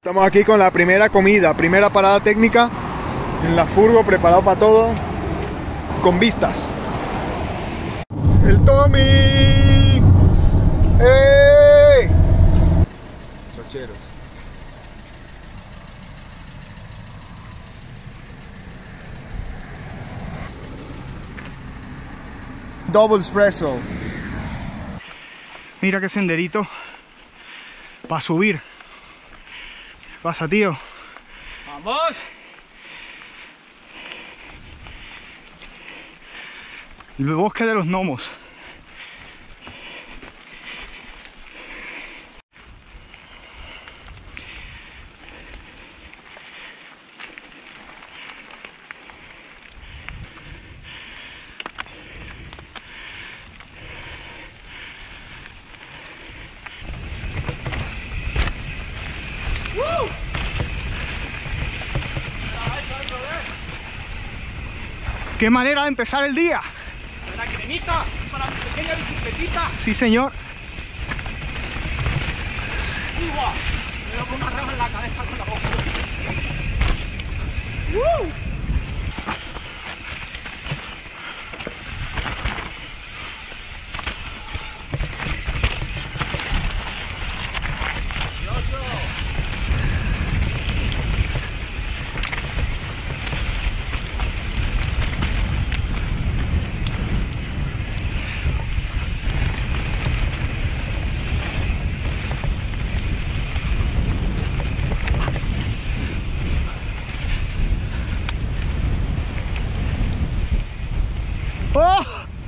Estamos aquí con la primera comida, primera parada técnica en la furgo, preparado para todo, con vistas. ¡El Tommy! ¡Ey! Socheros. Double espresso. Mira qué senderito para subir. Pasa, tío. ¡Vamos! El bosque de los gnomos. ¡Qué manera de empezar el día! ¡La cremita para mi pequeña bicicletita! Sí, señor. ¡Uva! Me lo pongo arriba en la cabeza con la boca. ¡Oh!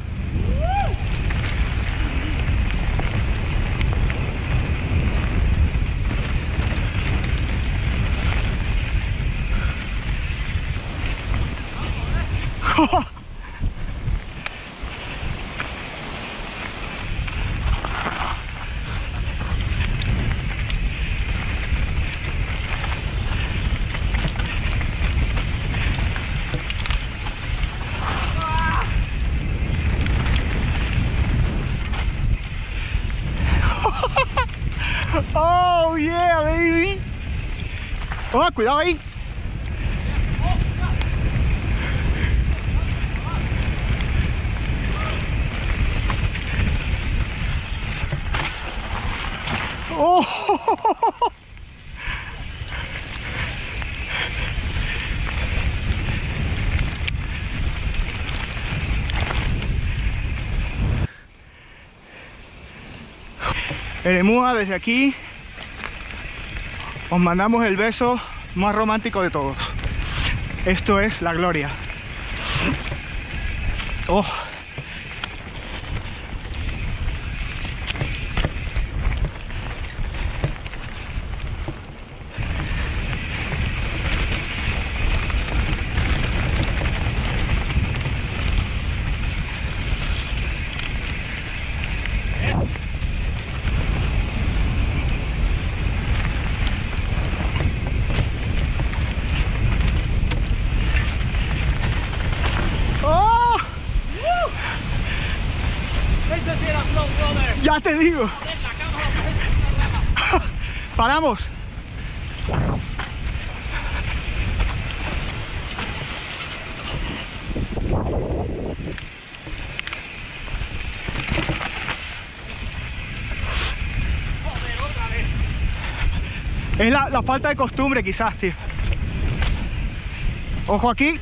¡Oh, yeah, baby! ¡Oh, cuidado ahí! ¡Oh! Eremúa, desde aquí os mandamos el beso más romántico de todos. Esto es la gloria. Oh. ¡Ese sí era Flow, brother! Ya te digo. ¡Joder, la cámara! Paramos. ¡Joder, otra vez! Es la falta de costumbre quizás, tío. Ojo aquí.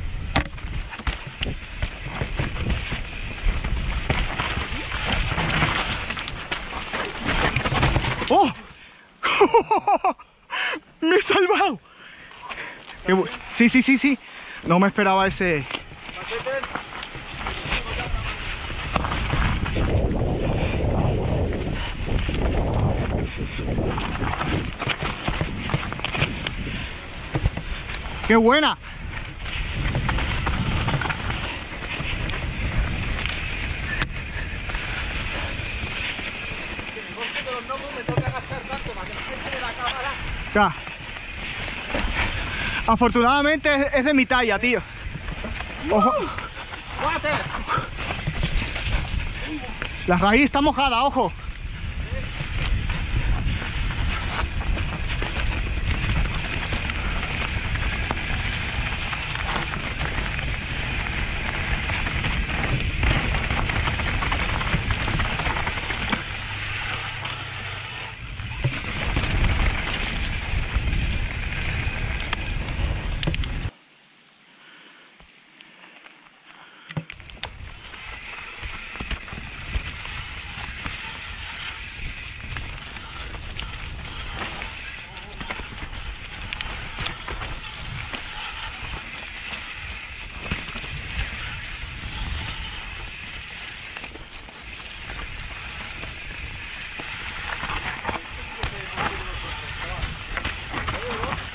¡Oh! ¡Me he salvado! Sí, sí, sí, sí. No me esperaba ese. ¡Qué buena! Ya. Afortunadamente es de mi talla, tío. Ojo. La raíz está mojada, ojo.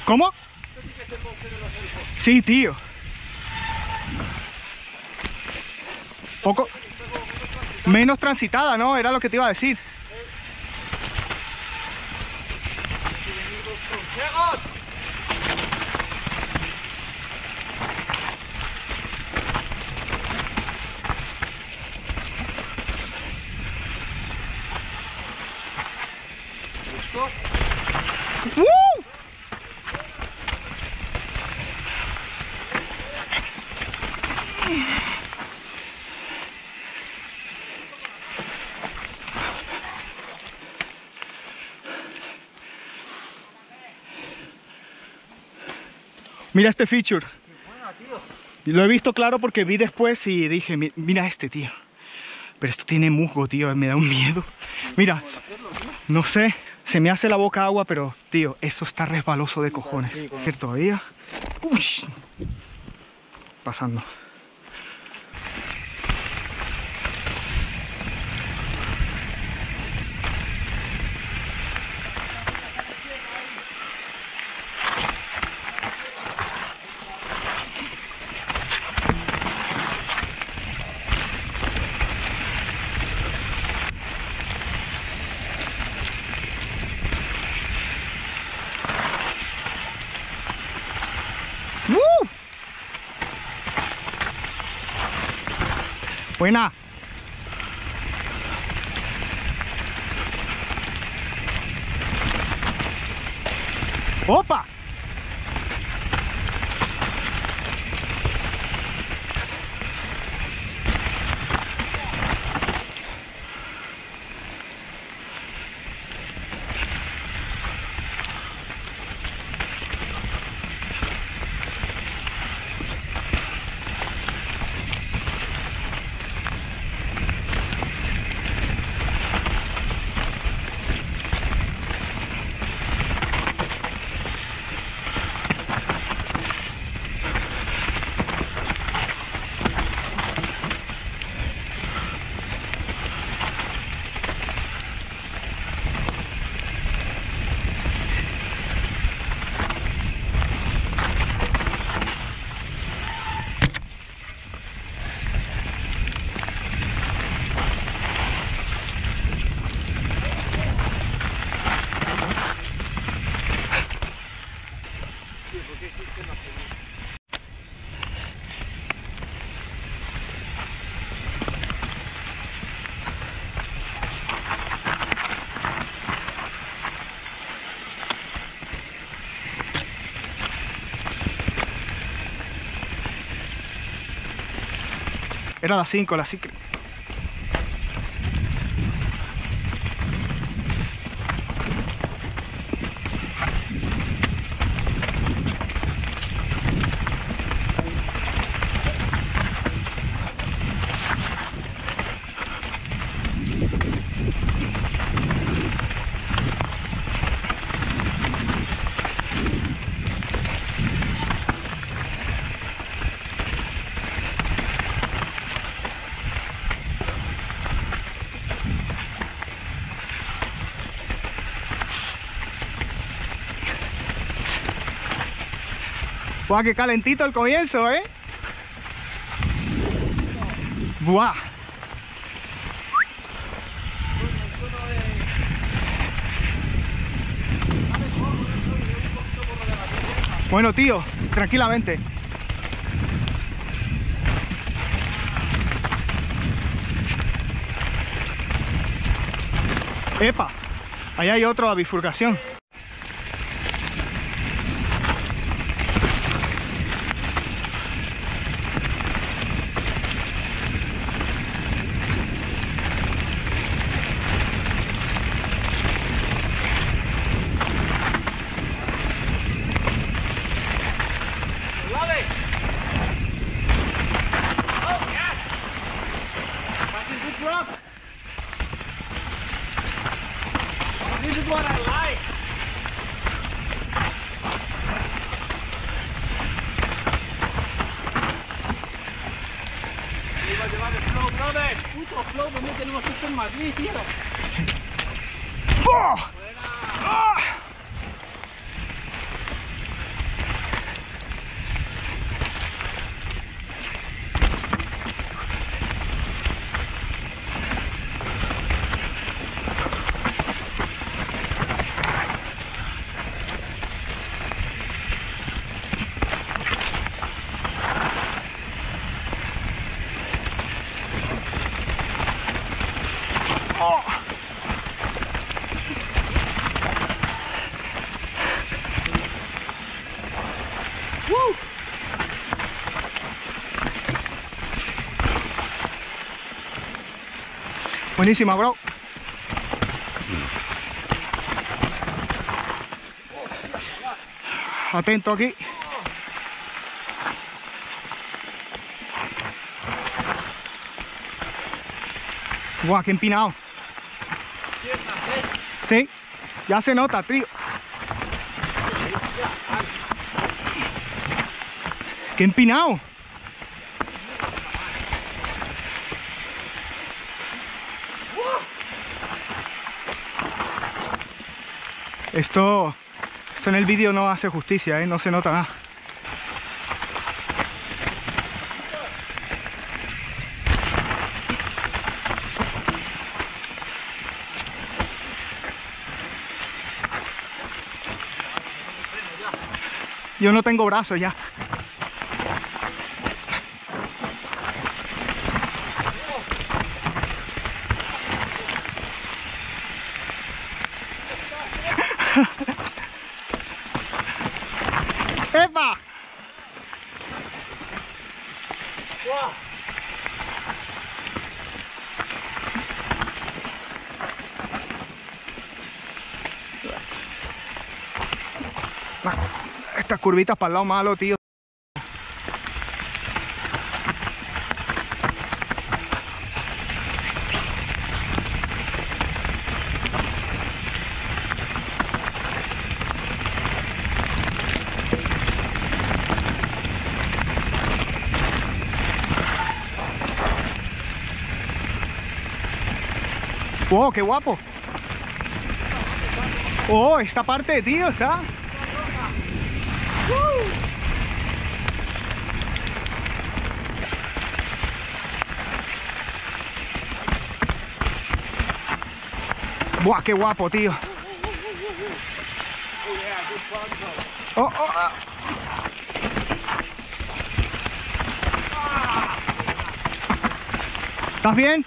¿Cómo? Sí, tío. Poco menos transitada, ¿no? Era lo que te iba a decir. Mira este feature. Lo he visto claro porque vi después y dije, mira este, tío. Pero esto tiene musgo, tío, me da un miedo. Mira, no sé, se me hace la boca agua, pero, tío, eso está resbaloso de cojones. Todavía. Uy. Pasando. Buena. ¡Opa! Era las 5, las 5. ¡Buah, qué calentito el comienzo, eh! ¡Buah! Bueno, tío, tranquilamente. ¡Epa! Ahí hay otra bifurcación. This is what I like. Iba a llevar el flow, brother. Puto flow, ¿dónde tenemos esto en Madrid, tío? ¡Oh! Buena. ¡Ah! Oh. Buenísima, bro. Atento aquí. Guau, qué empinado. Sí, ya se nota, tío. Qué empinado. Esto en el vídeo no hace justicia, no se nota nada. Yo no tengo brazos ya. ¡Epa! Estas curvitas para el lado malo, tío. ¡Wow, qué guapo! ¡Oh, esta parte, tío, está! ¡Buah, qué guapo, tío! ¡Oh, oh, oh! ¿Estás bien?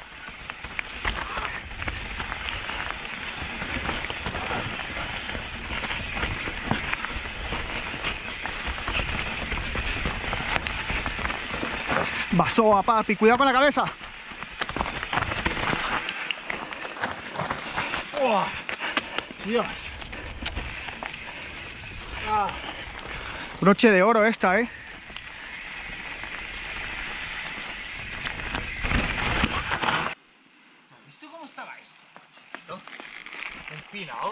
Basoa, papi, cuidado con la cabeza. Oh, Dios. Broche de oro esta, ¿Has visto cómo estaba esto? Empinado.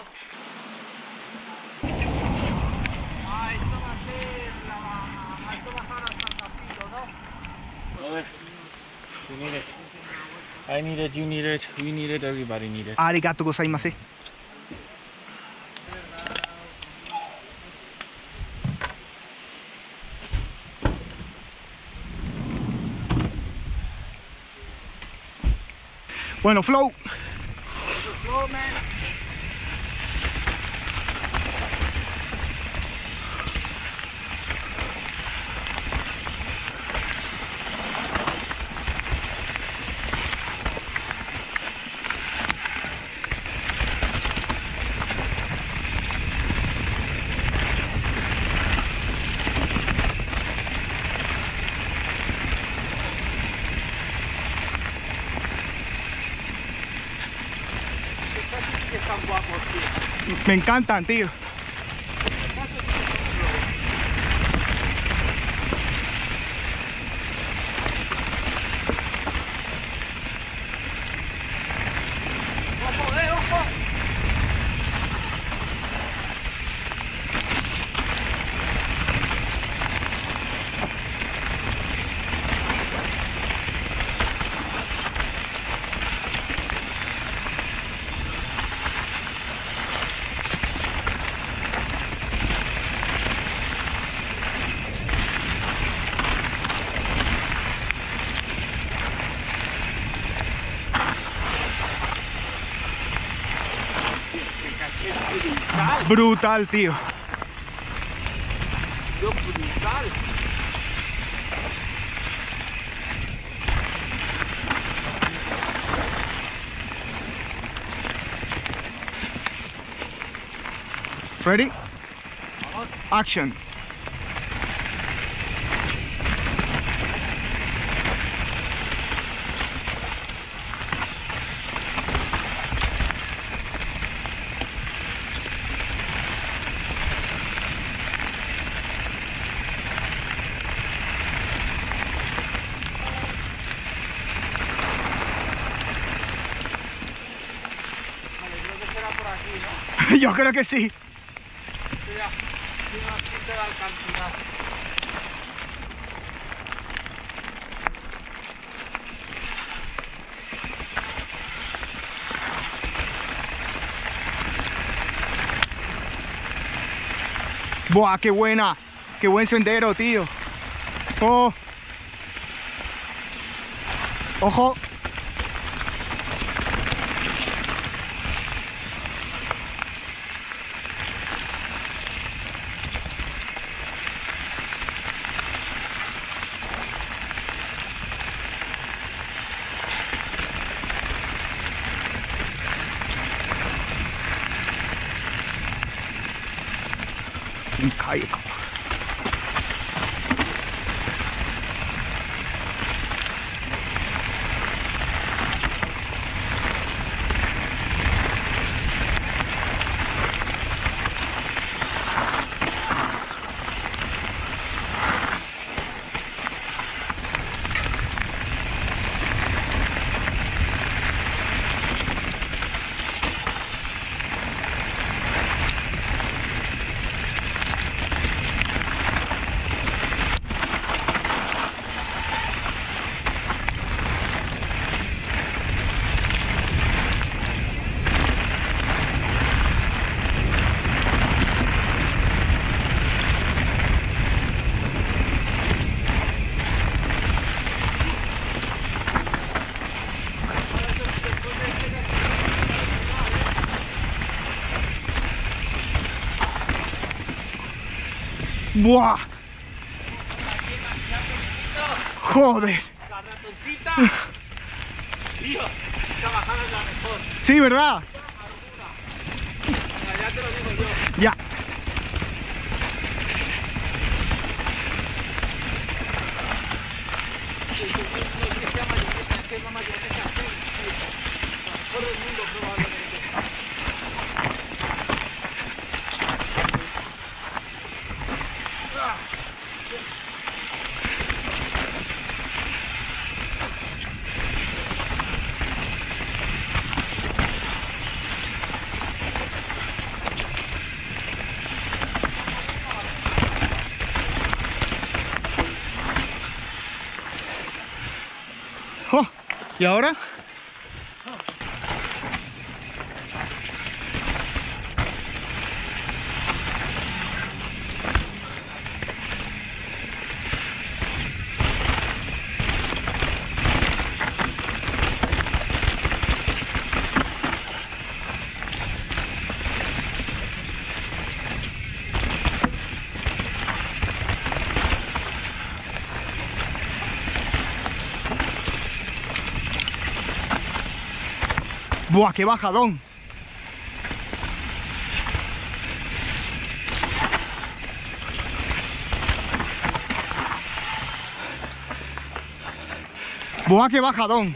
Ah, esto va a ser la... Esto va a bajar hasta el capito, ¿no? A ver. You need it. I need it, you need it, we need it, everybody need it. Arigato gozaimasu. Bueno, flow. Flow, man. Están guapos, tío. Me encantan, tío. ¡Ojo, ojo! Brutal, tío. Brutal. Ready? Action. Yo creo que sí. Buah, qué buena. Qué buen sendero, tío. Oh. Ojo. Incaico. Buah. Joder. La ratoncita. Tío, esta bajada es la mejor. Sí, ¿verdad? Venga, ya te lo digo yo. Ya. Oh, ¿y ahora? Buah, qué bajadón. Buah, qué bajadón.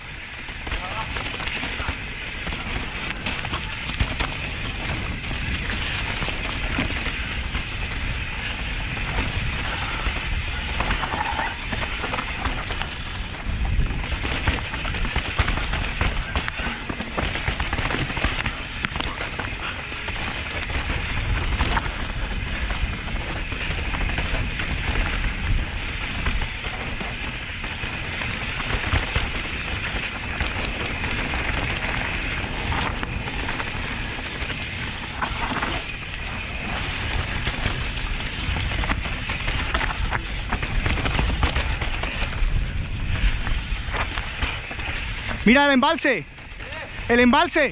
Mira el embalse. El embalse.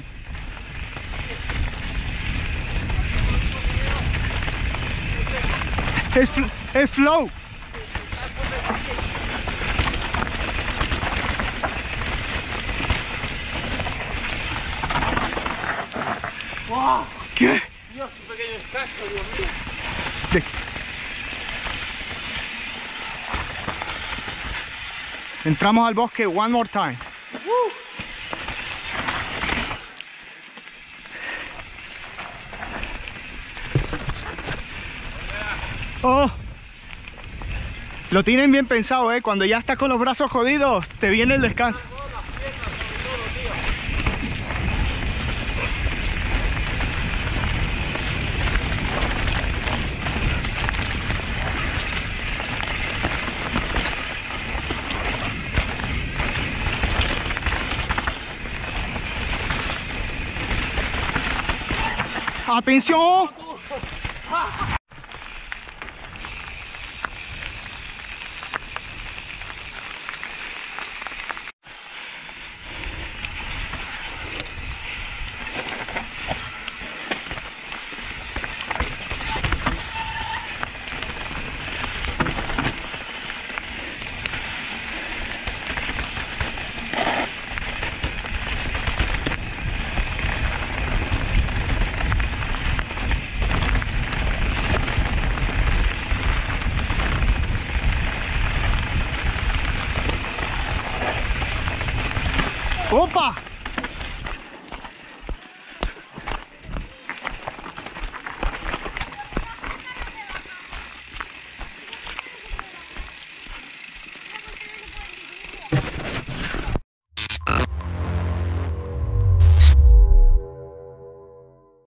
Es flow. ¡Wow! ¿Qué? Dios, un pequeño escaso, Dios mío. Entramos al bosque one more time. Oh, lo tienen bien pensado, cuando ya estás con los brazos jodidos, te viene el descanso. ¡Atención! ¡Opa!